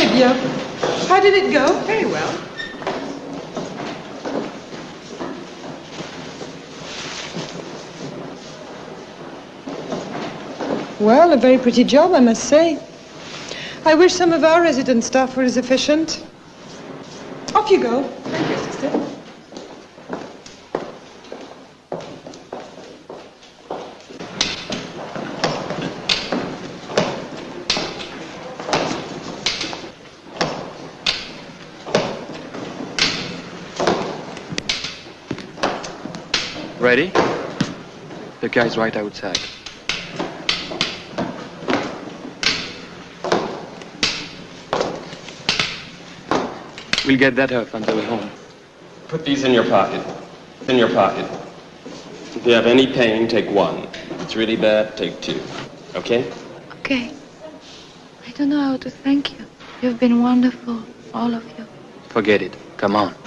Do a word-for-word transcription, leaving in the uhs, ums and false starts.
tibia. How did it go? Very well. Well, a very pretty job, I must say. I wish some of our resident staff were as efficient. Off you go. Thank you, sister. Ready? The guy's right outside. We'll get that off on the way home. Put these in your pocket. In your pocket. If you have any pain, take one. If it's really bad, take two. Okay? Okay. I don't know how to thank you. You've been wonderful, all of you. Forget it. Come on.